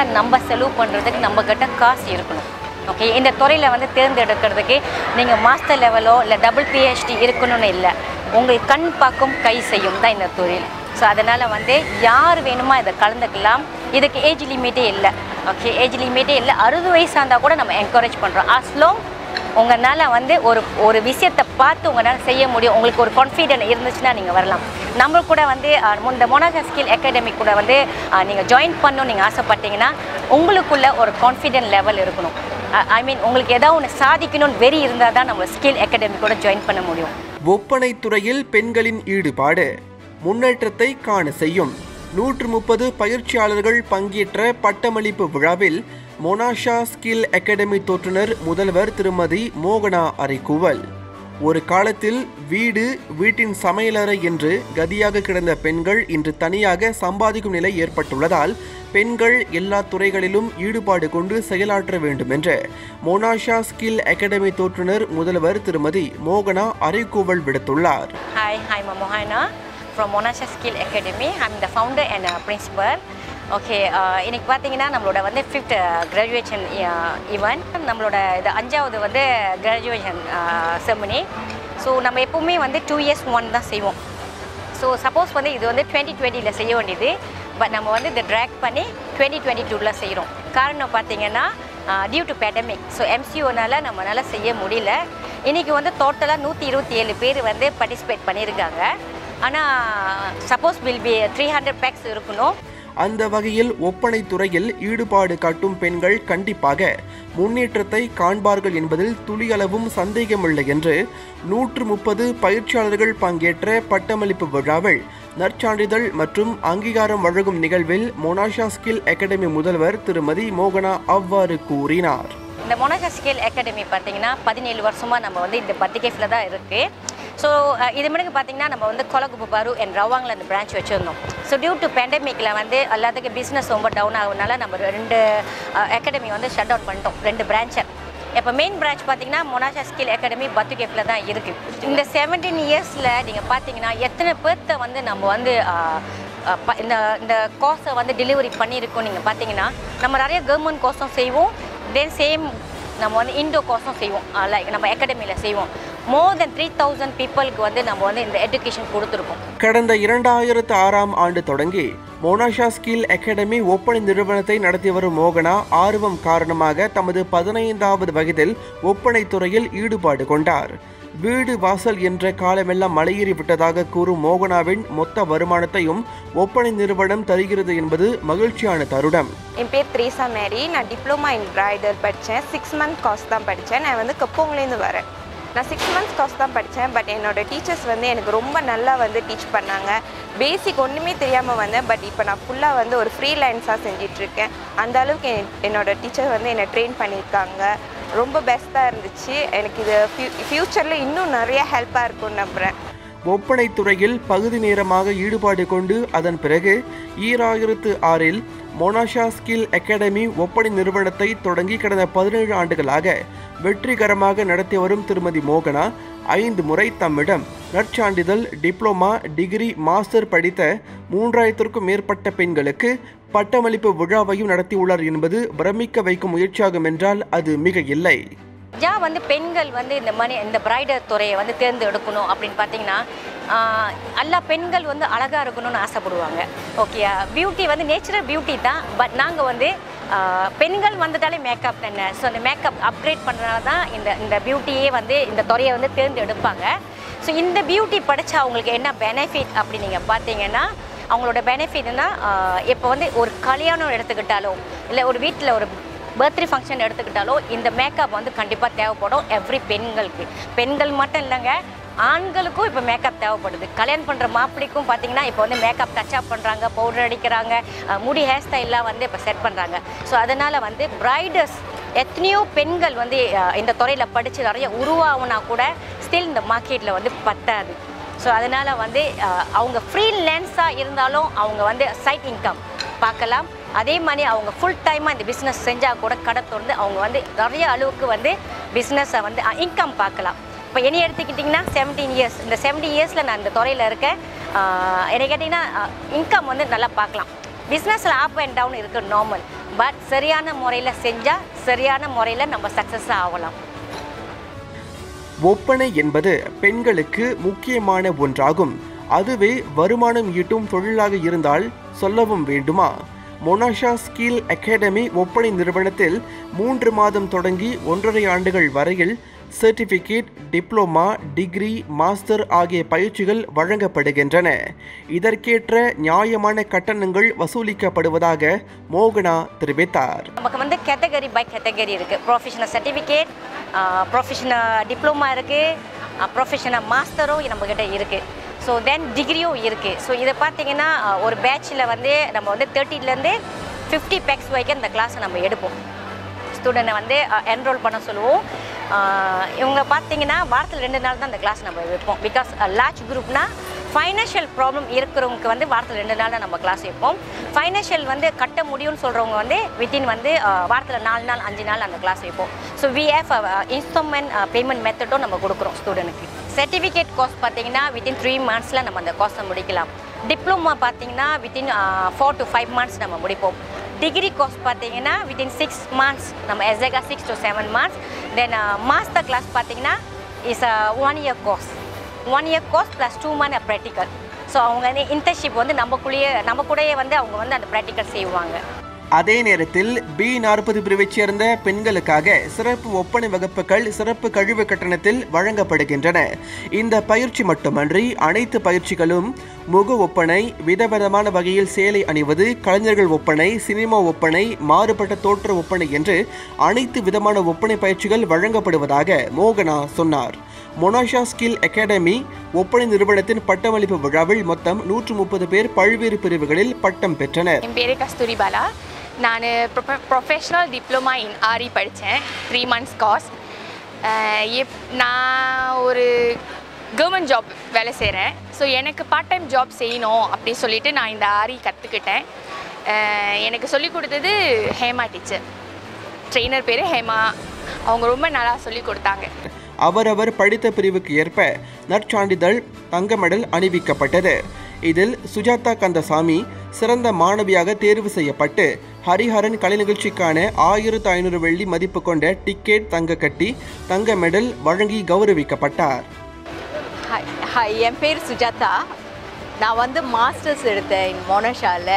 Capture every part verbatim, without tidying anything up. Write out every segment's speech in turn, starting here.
கண்டிப்பாக நம்ம செலவு பண்ணுறதுக்கு நம்மக்கிட்ட காசு இருக்கணும். ஓகே, இந்த துறையில் வந்து தேர்ந்தெடுக்கிறதுக்கு நீங்கள் மாஸ்டர் லெவலோ இல்லை டபுள் பிஹெச்டி இருக்கணும்னு இல்லை, உங்கள் கண் பார்க்கும் கை செய்யும் தான் இந்த தொழில். ஸோ அதனால் வந்து யார் வேணுமோ இதை கலந்துக்கலாம். இதுக்கு ஏஜ் லிமிட்டே இல்லை. ஓகே, ஏஜ் லிமிட்டே இல்லை. அறுபது வயசாக இருந்தால் கூட நம்ம என்கரேஜ் பண்ணுறோம். அஸ்லோங் உங்களால் வந்து ஒரு ஒரு விஷயத்தை பார்த்து உங்களால் செய்ய முடியும், உங்களுக்கு ஒரு கான்ஃபிடென்ட் இருந்துச்சுன்னா நீங்கள் வரலாம். நம்ம கூட வந்து இந்த மோனாஷா ஸ்கில் அகாடமி கூட வந்து நீங்கள் ஜாயின் பண்ணணும்னு நீங்கள் ஆசைப்பட்டீங்கன்னா உங்களுக்குள்ள ஒரு கான்ஃபிடென்ட் லெவல் இருக்கணும். ஐ மீன் உங்களுக்கு ஏதாவது ஒன்று சாதிக்கணும்னு வெறி இருந்தால் தான் நம்ம ஸ்கில் அகாடமி கூட ஜாயின் பண்ண முடியும். ஒப்பனை துறையில் பெண்களின் ஈடுபாடு முன்னேற்றத்தை காண செய்யும். நூற்று முப்பது பயிற்சியாளர்கள் பங்கேற்ற பட்டமளிப்பு விழாவில் மோனாஷா ஸ்கில் அகாடமி தோற்றுனர் முதல்வர் திருமதி மோகனா அரைக்கூவல். ஒரு காலத்தில் வீடு வீட்டின் சமையலறை என்று கதியாக கிடந்த பெண்கள் இன்று தனியாக சம்பாதிக்கும் நிலை ஏற்பட்டுள்ளதால் பெண்கள் எல்லா துறைகளிலும் ஈடுபாடு கொண்டு செயலாற்ற வேண்டும் என்று மோனாஷா ஸ்கில் அகாடமி தோற்றுனர் முதல்வர் திருமதி மோகனா அரைக்கூவல் விடுத்துள்ளார். ஹாய் ஹாய் மோகனா from Monasha Skill Academy. I'm the founder and uh, principal. Okay, இன்னைக்கு பார்த்தீங்கன்னா நம்மளோட வந்து ஃபிஃப்த் கிராஜுவேஷன் ஈவெண்ட், நம்மளோட இது அஞ்சாவது வந்து கிராஜுவேஷன் செரமனி. ஸோ நம்ம எப்போவுமே வந்து டூ இயர்ஸ் ஒன் தான் செய்வோம். ஸோ சப்போஸ் வந்து இது வந்து டுவெண்ட்டி டுவெண்ட்டியில் செய்ய வேண்டியது, பட் நம்ம வந்து இதை ட்ராக் பண்ணி டுவெண்ட்டி டுவெண்ட்டி டூவில் செய்கிறோம். காரணம் பார்த்தீங்கன்னா டியூ டு பேண்டமிக். ஸோ எம்சிஓனால் நம்மளால் செய்ய முடியல. இன்றைக்கி வந்து டோட்டலாக நூற்றி இருபத்தி ஏழு பேர் வந்து பார்ட்டிசிபேட் பண்ணியிருக்காங்க. ஆனால் suppose will be three hundred packs இருக்கணும். அந்த வகையில் ஒப்பனை துறையில் ஈடுபாடு காட்டும் பெண்கள் கண்டிப்பாக முன்னேற்றத்தை காண்பார்கள் என்பதில் துளியளவும் சந்தேகமில்லை என்று நூற்று முப்பது பயிற்சியாளர்கள் பங்கேற்ற பட்டமளிப்பு விழாவில் நற்சான்றிதழ் மற்றும் அங்கீகாரம் வழங்கும் நிகழ்வில் மோனாஷா ஸ்கில் அகாடமி முதல்வர் திருமதி மோகனா அவ்வாறு கூறினார். இந்த மோனாஷா ஸ்கில் அகாடமி பார்த்தீங்கன்னா பதினேழு வருஷமாக நம்ம வந்து இந்த பத்திகேஃபில் தான் இருக்குது. ஸோ இது முன்னாடி பார்த்தீங்கன்னா நம்ம வந்து கொலகுப்பு பாரு அண்ட் ரவாங்கில் அந்த பிரான்ச் வச்சுருந்தோம். ஸோ டியூ டு பேண்டமிக்கில் வந்து எல்லாத்துக்கும் பிஸ்னஸ் ரொம்ப டவுன் ஆகுதுனால நம்ம ரெண்டு அகாடமி வந்து ஷட் டவுன் பண்ணிட்டோம், ரெண்டு பிரான்ச்சை. இப்போ மெயின் பிரான்ச் பார்த்தீங்கன்னா மோனாஷா ஸ்கில் அகாடமி பத்துகேஃபில் தான் இருக்குது. இந்த செவன்டீன் இயர்ஸில் நீங்கள் பார்த்தீங்கன்னா எத்தனை பேர்த்த வந்து நம்ம வந்து இந்த இந்த கோர்ஸை வந்து டெலிவரி பண்ணியிருக்கோம். நீங்கள் பார்த்தீங்கன்னா நம்ம நிறைய கவர்மெண்ட் கோர்ஸும் செய்வோம், தென் சேம் நம்ம வந்து இண்டோ கோர்ஸும் செய்வோம், லைக் நம்ம அகாடமியில் செய்வோம். மோர் தென் த்ரீ தௌசண்ட் பீப்புளுக்கு வந்து நம்ம வந்து இந்த எஜுகேஷன் கொடுத்துருக்கோம். கடந்த இரண்டாயிரத்து ஆறாம் ஆண்டு தொடங்கி மோனாஷா ஸ்கில் அகாடமி ஒப்பனை நிறுவனத்தை நடத்தி வரும் மோகனா ஆர்வம் காரணமாக தமது பதினைந்தாவது வயதில் ஒப்பனை துறையில் ஈடுபாடு கொண்டார். வீடு வாசல் என்ற காலமெல்லாம் மலையேறி விட்டதாக கூறும் மோகனாவின் மொத்த வருமானத்தையும் ஒப்பனை நிறுவனம் தருகிறது என்பது மகிழ்ச்சியான தருணம். என் பேர் த்ரீசா மேரி. நான் டிப்ளமா இன் பிரைடல் படித்தேன். சிக்ஸ் மந்த் கோர்ஸ் தான் படித்தேன். நான் வந்து கப்போங்லேருந்து வரேன். நான் சிக்ஸ் மந்த்ஸ் கோர்ஸ் தான் படித்தேன். பட் என்னோடய டீச்சர்ஸ் வந்து எனக்கு ரொம்ப நல்லா வந்து டீச் பண்ணாங்க. பேசிக் ஒன்றுமே தெரியாமல் வந்தேன். பட் இப்போ நான் ஃபுல்லாக வந்து ஒரு ஃப்ரீலான்ஸாக செஞ்சிட்ருக்கேன். அந்த அளவுக்கு என்னோடய டீச்சர் வந்து என்னை ட்ரெயின் பண்ணியிருக்காங்க. ரொம்ப பெஸ்ட்டாக இருந்துச்சு. எனக்கு இது ஃபியூ ஃப்யூச்சரில் இன்னும் நிறைய ஹெல்ப்பாக இருக்கும்னு நம்புகிறேன். ஒப்பனை துறையில் பகுதி நேரமாக ஈடுபாடு கொண்டு அதன் பிறகு ஈராயிரத்து ஆறில் மோனாஷா ஸ்கில் அகாடமி ஒப்பனை நிறுவனத்தை தொடங்கி கடந்த பதினேழு ஆண்டுகளாக வெற்றிகரமாக நடத்தி வரும் திருமதி மோகனா ஐந்து முறை தம்மிடம் நற்சான்றிதழ், டிப்ளமா, டிகிரி, மாஸ்டர் படித்த மூன்றாயிரத்திற்கும் மேற்பட்ட பெண்களுக்கு பட்டமளிப்பு விழாவையும் நடத்தியுள்ளார் என்பது பிரமிக்க வைக்கும் முயற்சியாகும் என்றால் அது மிக இல்லை. ஜா வந்து பெண்கள் வந்து இந்த மணி இந்த பிரைடல் துறையை வந்து தேர்ந்தெடுக்கணும் அப்படின்னு பார்த்தீங்கன்னா எல்லா பெண்கள் வந்து அழகாக இருக்கணும்னு ஆசைப்படுவாங்க. ஓகே, பியூட்டி வந்து நேச்சுரல் பியூட்டி தான். பட் நாங்கள் வந்து பெண்கள் வந்துட்டாலே மேக்கப் தானே. ஸோ அந்த மேக்கப் அப்கிரேட் பண்ணுறதுனால தான் இந்த இந்த பியூட்டியே வந்து இந்த துறையை வந்து தேர்ந்தெடுப்பாங்க. ஸோ இந்த பியூட்டி படித்தா அவங்களுக்கு என்ன பெனிஃபிட் அப்படி நீங்கள் பார்த்தீங்கன்னா அவங்களோட பெனிஃபிட்னா இப்போ வந்து ஒரு கல்யாணம் எடுத்துக்கிட்டாலோ இல்லை ஒரு வீட்டில் ஒரு பர்த்டே ஃபங்க்ஷன் எடுத்துக்கிட்டாலோ இந்த மேக்கப் வந்து கண்டிப்பாக தேவைப்படும் எவ்ரி பெண்களுக்கு. பெண்கள் மட்டும் இல்லைங்க, ஆண்களுக்கும் இப்போ மேக்கப் தேவைப்படுது. கல்யாணம் பண்ணுற மாப்பிள்ளைக்கும் பார்த்தீங்கன்னா இப்போ வந்து மேக்கப் டச்சப் பண்ணுறாங்க, பவுடர் அடிக்கிறாங்க, முடி ஹேர் ஸ்டைல்லாம் வந்து இப்போ செட் பண்ணுறாங்க. ஸோ அதனால் வந்து பிரைடர்ஸ் எத்தனையோ பெண்கள் வந்து இந்த துறையில் படித்து நிறைய உருவாகுனா கூட ஸ்டில் இந்த மார்க்கெட்டில் வந்து பத்தாது. ஸோ அதனால் வந்து அவங்க ஃப்ரீலான்ஸாக இருந்தாலும் அவங்க வந்து சைட் இன்கம் பார்க்கலாம். அதே மாதிரி அவங்க ஃபுல் டைமாக இந்த பிஸ்னஸ் செஞ்சால் கூட கடை திறந்து அவங்க வந்து நிறைய அளவுக்கு வந்து பிஸ்னஸை வந்து இன்கம் பார்க்கலாம். இப்போ என்னை எடுத்துக்கிட்டிங்கன்னா செவன்டீன் இயர்ஸ் இந்த செவன்டீன் இயர்ஸில் நான் இந்த துறையில் இருக்கேன். என்னை கேட்டிங்கன்னா இன்கம் வந்து நல்லா பார்க்கலாம். பிஸ்னஸில் அப் அண்ட் டவுன் இருக்குது நார்மல். பட் சரியான முறையில் செஞ்சால் சரியான முறையில் நம்ம சக்ஸஸாக ஆகலாம். ஒப்பனை என்பது பெண்களுக்கு முக்கியமான ஒன்றாகும். அதுவே வருமானம் ஈட்டும் தொழிலாக இருந்தால் சொல்லவும் வேண்டுமா? மொனாஷா ஸ்கில் அகாடமி ஒப்பனை நிறுவனத்தில் மூன்று மாதம் தொடங்கி ஒன்றரை ஆண்டுகள் வரையில் சர்டிஃபிகேட், டிப்ளோமா, டிகிரி, மாஸ்டர் ஆகிய பயிற்சிகள் வழங்கப்படுகின்றன. இதற்கேற்ற நியாயமான கட்டணங்கள் வசூலிக்கப்படுவதாக மோகனா தெரிவித்தார். நமக்கு வந்து கேட்டகரி பை கேட்டகரி இருக்குது. ப்ரொஃபஷனல் சர்டிஃபிகேட், ப்ரொஃபஷனல் டிப்ளமா இருக்குது, ப்ரொஃபஷனல் மாஸ்டரும் நம்மக்கிட்ட இருக்குது. ஸோ தென் டிகிரியும் இருக்குது. ஸோ இதை பார்த்தீங்கன்னா ஒரு பேட்சில் வந்து நம்ம வந்து தேர்ட்டிலேருந்து ஃபிஃப்டி பேக்ஸ் வரைக்கும் இந்த கிளாஸை நம்ம எடுப்போம். ஸ்டூடெண்ட்டை வந்து என்ரோல் பண்ண சொல்லுவோம். இவங்க பார்த்தீங்கன்னா வாரத்தில் ரெண்டு நாள் தான் இந்த கிளாஸ் நம்ம வைப்போம். பிகாஸ் லார்ஜ் குரூப்னா ஃபைனான்ஷியல் ப்ராப்ளம் இருக்கிறவங்களுக்கு வந்து வாரத்தில் ரெண்டு நாள் தான் நம்ம கிளாஸ் வைப்போம். ஃபைனான்ஷியல் வந்து கட்ட முடியும்னு சொல்கிறவங்க வந்து வித்தின் வந்து வாரத்தில் நாலு நாள் அஞ்சு நாள் அந்த கிளாஸ் வைப்போம். So we have installment payment மெத்தடும் நம்ம கொடுக்குறோம் ஸ்டூடெண்ட்டுக்கு. சர்டிஃபிகேட் கோர்ஸ் பார்த்தீங்கன்னா வித்தின் த்ரீ மந்த்ஸில் நம்ம அந்த கோர்ஸை முடிக்கலாம். டிப்ளமா பார்த்தீங்கன்னா within four to five months நம்ம முடிப்போம். டிகிரி கோர்ஸ் பார்த்தீங்கன்னா வித்தின் சிக்ஸ் மந்த்ஸ் நம்ம எக்ஸாக்டாக six to seven months. Then master class பார்த்தீங்கன்னா is a one year course. One year course plus two month practical. So அவங்க வந்து internship வந்து நம்மக்குள்ளேயே நம்ம கூடயே வந்து அவங்க வந்து அந்த ப்ராக்டிக்கல் செய்வாங்க. அதே நேரத்தில் பி நாற்பது பிரிவைச் சேர்ந்த பெண்களுக்காக சிறப்பு ஒப்பனை வகுப்புகள் சிறப்பு கழிவு கட்டணத்தில் வழங்கப்படுகின்றன. இந்த பயிற்சி மட்டுமன்றி அனைத்து பயிற்சிகளும் முக ஒப்பனை, விதவிதமான வகையில் சேலை அணிவது, கலைஞர்கள் ஒப்பனை, சினிமா ஒப்பனை, மாறுபட்ட தோற்ற ஒப்பனை என்று அனைத்து விதமான ஒப்பனை பயிற்சிகள் வழங்கப்படுவதாக மோகனா சொன்னார். மொனாஷா ஸ்கில் அகாடமி ஒப்பனை நிறுவனத்தின் பட்டமளிப்பு விழாவில் மொத்தம் நூற்று முப்பது பேர் பல்வேறு பிரிவுகளில் பட்டம் பெற்றனர். என் பேரு கஸ்தூரி பாலா. நான் ப்ரொஃபஷ்னல் டிப்ளமா இன் ஆரி படித்தேன். Three months course. எப் நான் ஒரு கவர்மெண்ட் ஜாப் வேலை செய்கிறேன். ஸோ எனக்கு பார்ட் டைம் ஜாப் செய்யணும் அப்படி சொல்லிட்டு நான் இந்த ஆரி கற்றுக்கிட்டேன். எனக்கு சொல்லிக் கொடுத்தது ஹேமா டீச்சர். ட்ரெயினர் பேர் ஹேமா. அவங்க ரொம்ப நல்லா சொல்லிக் கொடுத்தாங்க. அவரவர் படித்த பிரிவுக்கு ஏற்ப நற்சான்றிதழ், தங்க மெடல் அணிவிக்கப்பட்டது. இதில் சுஜாதா கந்தசாமி சிறந்த மாணவியாக தேர்வு செய்யப்பட்டு ஹரிஹரன் கலை நிகழ்ச்சிக்கான ஆயிரத்து ஐநூறு வெள்ளி மதிப்பு கொண்ட டிக்கெட், தங்க கட்டி, தங்க மெடல் வழங்கி கௌரவிக்கப்பட்டார். ஹாய் ஹாய் என் பேர் சுஜாதா. நான் வந்து மாஸ்டர்ஸ் எடுத்தேன் மொனாஷாவில்.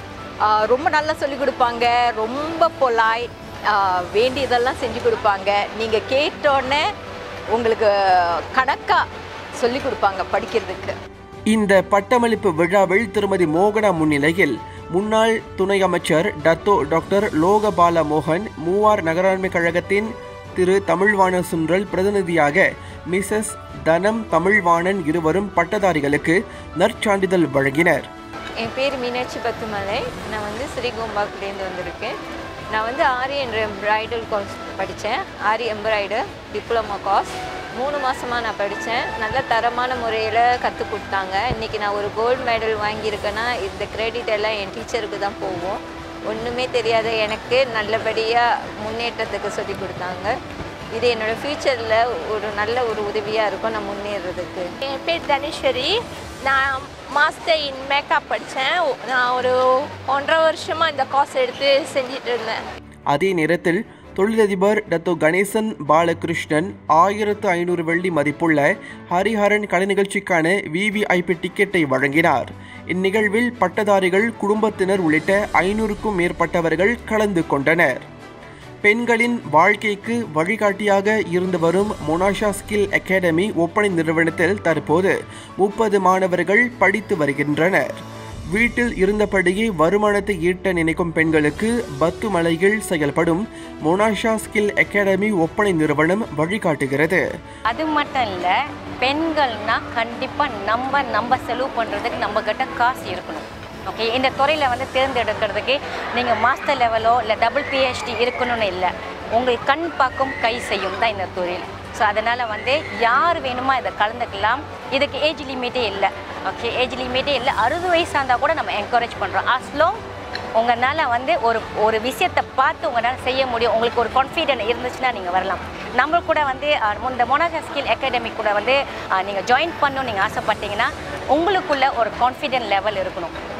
ரொம்ப நல்லா சொல்லிக் கொடுப்பாங்க. ரொம்ப பொலாய்ட், வேண்டியதெல்லாம் செஞ்சு கொடுப்பாங்க. நீங்கள் கேட்டோன்னே உங்களுக்கு கணக்காக சொல்லிக் கொடுப்பாங்க படிக்கிறதுக்கு. இந்த பட்டமளிப்பு விழாவில் திருமதி மோகனா முன்னிலையில் முன்னாள் துணை அமைச்சர் டத்தோ டாக்டர் லோகபால மோகன், மூவார் நகராண்மை கழகத்தின் திரு தமிழ்வாணன் சுன்றல் பிரதிநிதியாக மிசஸ் தனம் தமிழ்வாணன் இருவரும் பட்டதாரிகளுக்கு நற்சான்றிதழ் வழங்கினர். என் பேர் மீனாட்சி பத்துமலை. நான் வந்து ஸ்ரீகோம்பாக்குலேருந்து வந்திருக்கேன். நான் வந்து ஆரி என்ற பிரைடல் கோர்ஸ் படித்தேன். ஆரி எம்ப்ராய்டர் டிப்ளமோ கோர்ஸ் மூணு மாதமாக நான் படித்தேன். நல்ல தரமான முறையில் கற்றுக் கொடுத்தாங்க. இன்றைக்கி நான் ஒரு கோல்டு மெடல் வாங்கியிருக்கேன்னா இந்த கிரெடிட் எல்லாம் என் டீச்சருக்கு தான் போகும். ஒன்றுமே தெரியாத எனக்கு நல்லபடியாக முன்னேற்றத்துக்கு சொல்லி கொடுத்தாங்க. இது என்னோடய ஃப்யூச்சரில் ஒரு நல்ல ஒரு உதவியாக இருக்கும் நான் முன்னேறதுக்கு. என் பேர் தனேஸ்வரி. நான் மாஸ்டர் இன் மேக்கப் படித்தேன். நான் ஒரு ஒன்றரை வருஷமாக இந்த கோர்ஸ் எடுத்து செஞ்சிட்டு இருந்தேன். அதே நேரத்தில் தொழிலதிபர் டத்தோ கணேசன் பாலகிருஷ்ணன் ஆயிரத்து ஐநூறு வெள்ளி மதிப்புள்ள ஹரிஹரன் கலை நிகழ்ச்சிக்கான விவிஐபி டிக்கெட்டை வழங்கினார். இந்நிகழ்வில் பட்டதாரிகள், குடும்பத்தினர் உள்ளிட்ட ஐநூறுக்கும் மேற்பட்டவர்கள் கலந்து கொண்டனர். பெண்களின் வாழ்க்கைக்கு வழிகாட்டியாக இருந்து வரும் மொனாஷா ஸ்கில் அகாடமி ஒப்பனை நிறுவனத்தில் தற்போது முப்பது மாணவர்கள் படித்து வருகின்றனர். வீட்டில் இருந்தபடியே வருமானத்தை ஈட்ட நினைக்கும் பெண்களுக்கு பத்துமலையில் செயல்படும் மொனாஷா ஸ்கில் அகாடமி ஒப்பனை நிறுவனம் வழிகாட்டுகிறது. அது மட்டும் இல்லை, பெண்கள்னா கண்டிப்பாக நம்ம நம்ம செலவு பண்ணுறதுக்கு நம்ம கிட்ட காசு இருக்கணும். ஓகே, இந்த துறையில் வந்து தேர்ந்தெடுக்கிறதுக்கு நீங்கள் மாஸ்டர் லெவலோ இல்லை டபுள் பிஹெச்டி இருக்கணும்னு இல்லை. உங்கள் கண் பார்க்கும் கை செய்யும் தான் இந்த தொழில். ஸோ அதனால் வந்து யார் வேணுமோ இதை கலந்துக்கலாம். இதுக்கு ஏஜ் லிமிட்டே இல்லை. ஓகே, ஏஜ் லிமிட்டே இல்லை. அறுபது வயசாக இருந்தால் கூட நம்ம என்கரேஜ் பண்ணுறோம். அஸ்லோ உங்களால் வந்து ஒரு ஒரு விஷயத்தை பார்த்து உங்களால் செய்ய முடியும், உங்களுக்கு ஒரு கான்ஃபிடென்ட் இருந்துச்சுன்னா நீங்கள் வரலாம். நம்ம கூட வந்து இந்த மொனாஷா ஸ்கில் அகாடமி கூட வந்து நீங்கள் ஜாயின் பண்ணணும் நீங்கள் ஆசைப்பட்டீங்கன்னா உங்களுக்குள்ள ஒரு கான்ஃபிடென்ட் லெவல் இருக்கணும்.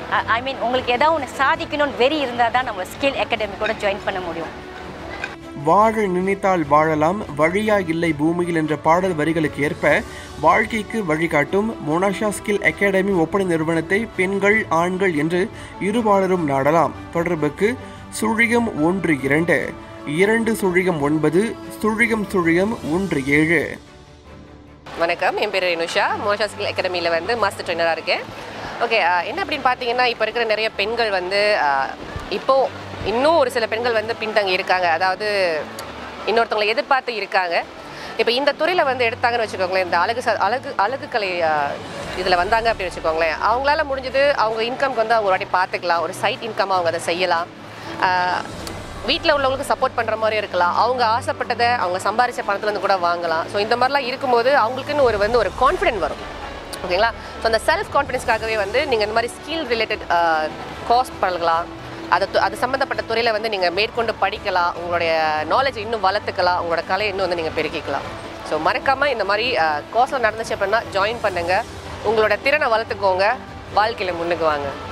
ஐ மீன் உங்களுக்கு ஏதாவது ஒன்று சாதிக்கணும்னு வெறி இருந்தால் தான் நம்ம ஸ்கில் அகாடமி கூட ஜாயின் பண்ண முடியும். வாழ நினைத்தால் வாழலாம், வழியா இல்லை பூமியில் என்ற பாடல் வரிகளுக்கு ஏற்ப வாழ்க்கைக்கு வழிகாட்டும் மோனாஷா ஸ்கில் அகாடமி ஒப்பனை நிறுவனத்தை பெண்கள் ஆண்கள் என்று இருபாலரும் நாடலாம். தொடர்புக்கு சுழியம் ஒன்று இரண்டு இரண்டு சுழியம் ஒன்பது சுழியம் சுழியம் ஒன்று ஏழு. வணக்கம், என் பேர் ரேணுஷா. மோனாஷா ஸ்கில் அகாடமியில் வந்து மாஸ்டர் ட்ரெயினராக இருக்கேன். ஓகே, என்ன அப்படின்னு பார்த்தீங்கன்னா, இப்போ இருக்கிற நிறைய பெண்கள் வந்து இப்போது இன்னும் ஒரு சில பெண்கள் வந்து பின்தங்கி இருக்காங்க. அதாவது இன்னொருத்தவங்களை எதிர்பார்த்து இருக்காங்க. இப்போ இந்த துறையில் வந்து எடுத்தாங்கன்னு வச்சுக்கோங்களேன், இந்த அழகு ச அழகு அழகுக்கலை இதில் வந்தாங்க அப்படின்னு வச்சுக்கோங்களேன், அவங்களால முடிஞ்சது அவங்க இன்கம்க்கு வந்து அவங்க ஒரு வாட்டி பார்த்துக்கலாம். ஒரு சைட் இன்கம் அவங்க அதை செய்யலாம். வீட்டில் உள்ளவங்களுக்கு சப்போர்ட் பண்ணுற மாதிரி இருக்கலாம். அவங்க ஆசைப்பட்டதை அவங்க சம்பாதிச்ச பணத்துலேருந்து கூட வாங்கலாம். ஸோ இந்த மாதிரிலாம் இருக்கும்போது அவங்களுக்குன்னு ஒரு வந்து ஒரு கான்ஃபிடென்ட் வரும். ஓகேங்களா? ஸோ அந்த செல்ஃப் கான்ஃபிடென்ஸ்க்காகவே வந்து நீங்கள் இந்த மாதிரி ஸ்கில் ரிலேட்டட் கோர்ஸ் பண்ணலாம். அது அது சம்மந்தப்பட்ட துறையில் வந்து நீங்கள் மேற்கொண்டு படிக்கலாம். உங்களுடைய நாலேஜ் இன்னும் வளர்த்துக்கலாம். உங்களோட கலையை இன்னும் வந்து நீங்கள் பெருக்கிக்கலாம். ஸோ மறக்காமல் இந்த மாதிரி கோர்ஸில் நடந்துச்சு அப்படின்னா ஜாயின் பண்ணுங்கள். உங்களோட திறனை வளர்த்துக்கோங்க. வாழ்க்கையில் முன்னுக்கு வாங்க.